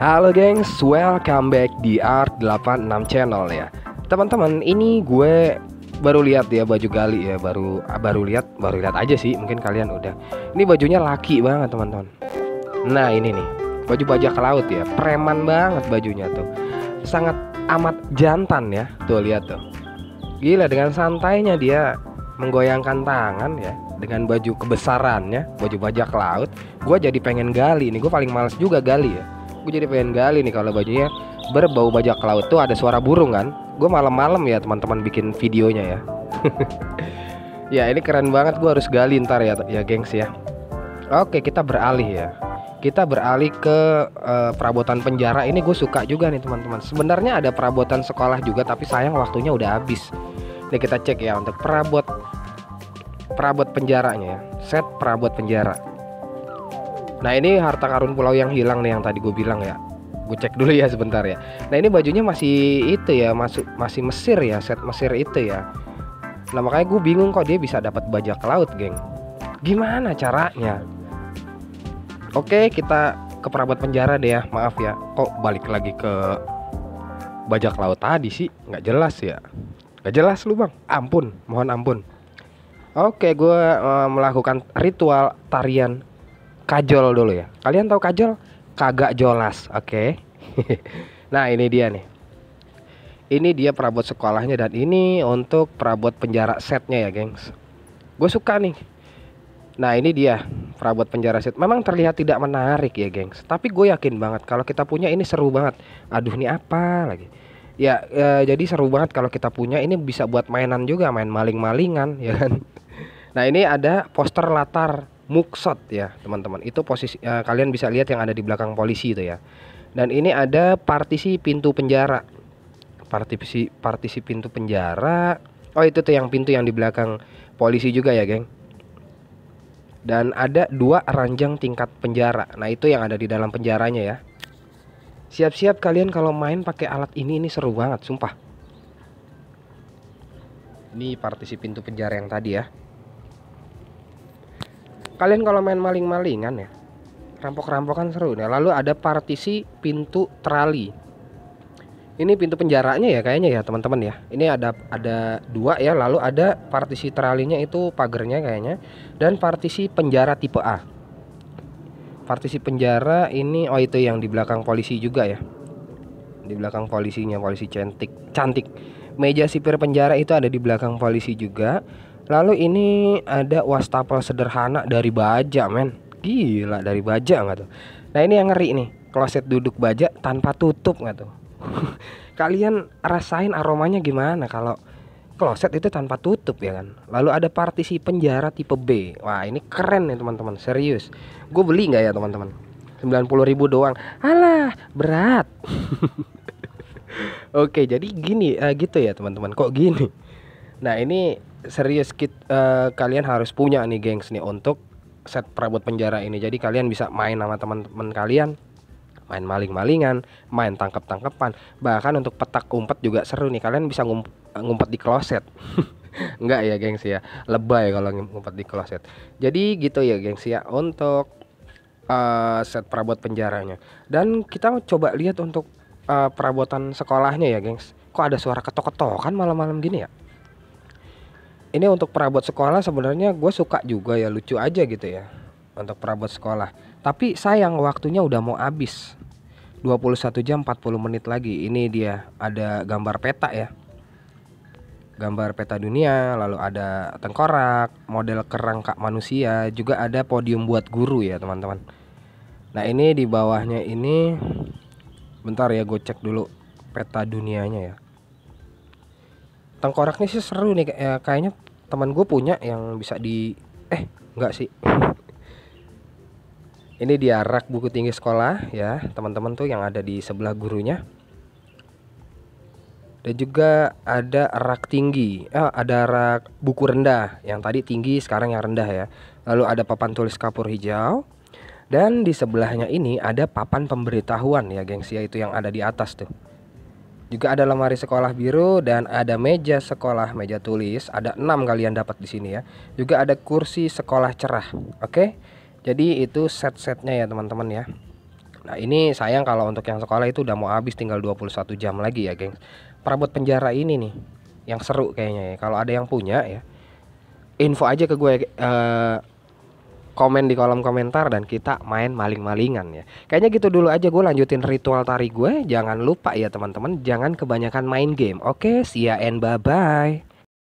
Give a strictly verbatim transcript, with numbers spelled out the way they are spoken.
Halo gengs, welcome back di Art delapan enam Channel ya. Teman-teman, ini gue baru lihat ya baju gali ya, baru baru lihat, baru lihat aja sih, mungkin kalian udah. Ini bajunya laki banget, teman-teman. Nah, ini nih, baju bajak laut ya, preman banget bajunya tuh. Sangat amat jantan ya. Tuh lihat tuh. Gila, dengan santainya dia menggoyangkan tangan ya, dengan baju kebesarannya, baju bajak laut. Gue jadi pengen gali nih, gue paling males juga gali ya. Gue jadi pengen gali nih kalau bajunya berbau bajak laut tuh, ada suara burung kan. Gue malam-malam ya teman-teman bikin videonya ya. Ya ini keren banget, gue harus gali ntar ya ya gengs ya. Oke, kita beralih ya. Kita beralih ke uh, perabotan penjara. Ini gue suka juga nih teman-teman. Sebenarnya ada perabotan sekolah juga, tapi sayang waktunya udah habis. Nih kita cek ya untuk perabot perabot penjaranya ya. Set perabot penjara. Nah ini harta karun pulau yang hilang nih yang tadi gue bilang ya. Gue cek dulu ya sebentar ya. Nah ini bajunya masih itu ya, masuk masih Mesir ya, set Mesir itu ya. Nah makanya gue bingung kok dia bisa dapat bajak laut, geng. Gimana caranya? Oke, kita ke perabot penjara deh ya. Maaf ya, kok balik lagi ke bajak laut tadi sih? Nggak jelas ya. Nggak jelas lu bang. Ampun, mohon ampun. Oke, gue uh, melakukan ritual tarian kajol dulu ya. Kalian tahu kajol? Kagak jolas, oke. Nah ini dia nih. Ini dia perabot sekolahnya, dan ini untuk perabot penjara setnya ya gengs. Gue suka nih. Nah ini dia perabot penjara set. Memang terlihat tidak menarik ya gengs, tapi gue yakin banget kalau kita punya ini seru banget. Aduh ini apa lagi. Ya, ya jadi seru banget kalau kita punya. Ini bisa buat mainan juga, main maling-malingan ya kan. Nah ini ada poster latar mugshot ya teman-teman. Itu posisi uh, kalian bisa lihat yang ada di belakang polisi itu ya. Dan ini ada partisi pintu penjara. Partisi partisi pintu penjara. Oh itu tuh yang pintu yang di belakang polisi juga ya geng. Dan ada dua ranjang tingkat penjara. Nah itu yang ada di dalam penjaranya ya. Siap-siap kalian kalau main pakai alat ini, ini seru banget sumpah. Ini partisi pintu penjara yang tadi ya. Kalian kalau main maling-malingan ya, rampok-rampokan seru. Nah, lalu ada partisi pintu trali. Ini pintu penjaranya ya kayaknya ya teman-teman ya. Ini ada ada dua ya. Lalu ada partisi tralinya, itu pagernya kayaknya. Dan partisi penjara tipe A. Partisi penjara ini, oh itu yang di belakang polisi juga ya. Di belakang polisinya, polisi cantik, cantik. Meja sipir penjara itu ada di belakang polisi juga. Lalu ini ada wastafel sederhana dari baja, men. Gila, dari baja nggak tuh? Nah ini yang ngeri nih, kloset duduk baja tanpa tutup nggak tuh? Kalian rasain aromanya gimana kalau kloset itu tanpa tutup ya kan? Lalu ada partisi penjara tipe B. Wah ini keren nih teman-teman, serius. Gue beli nggak ya teman-teman? sembilan puluh ribu doang. Alah, berat. Oke, jadi gini uh, gitu ya teman-teman. Kok gini? Nah ini serius kit, uh, kalian harus punya nih gengs nih untuk set perabot penjara ini. Jadi kalian bisa main sama teman-teman kalian, main maling-malingan, main tangkap-tangkapan, bahkan untuk petak umpet juga seru nih. Kalian bisa ngump ngumpet di kloset. Enggak ya gengs ya, lebay kalau ngumpet di kloset. Jadi gitu ya gengs ya untuk uh, set perabot penjaranya. Dan kita coba lihat untuk uh, perabotan sekolahnya ya gengs. Kok ada suara ketok-ketokan malam-malam gini ya? Ini untuk perabot sekolah sebenarnya gue suka juga ya, lucu aja gitu ya untuk perabot sekolah. Tapi sayang waktunya udah mau habis. dua puluh satu jam empat puluh menit lagi. Ini dia ada gambar peta ya. Gambar peta dunia, lalu ada tengkorak, model kerangka manusia, juga ada podium buat guru ya teman-teman. Nah ini di bawahnya ini, bentar ya gue cek dulu peta dunianya ya. Tengkoraknya sih seru nih ya, kayaknya teman gue punya yang bisa di eh enggak sih. Ini dia rak buku tinggi sekolah ya teman-teman tuh yang ada di sebelah gurunya. Dan juga ada rak tinggi, eh, ada rak buku rendah, yang tadi tinggi sekarang yang rendah ya. Lalu ada papan tulis kapur hijau. Dan di sebelahnya ini ada papan pemberitahuan ya gengs ya, itu yang ada di atas tuh. Juga ada lemari sekolah biru dan ada meja sekolah, meja tulis. Ada enam kalian dapat di sini ya. Juga ada kursi sekolah cerah. Oke. Jadi itu set-setnya ya teman-teman ya. Nah ini sayang kalau untuk yang sekolah itu udah mau habis, tinggal dua puluh satu jam lagi ya gengs. Perabot penjara ini nih yang seru kayaknya ya. Kalau ada yang punya ya, info aja ke gue, eh, komen di kolom komentar dan kita main maling-malingan ya. Kayaknya gitu dulu aja, gue lanjutin ritual tari gue. Jangan lupa ya teman-teman, jangan kebanyakan main game. Oke, see ya and bye-bye.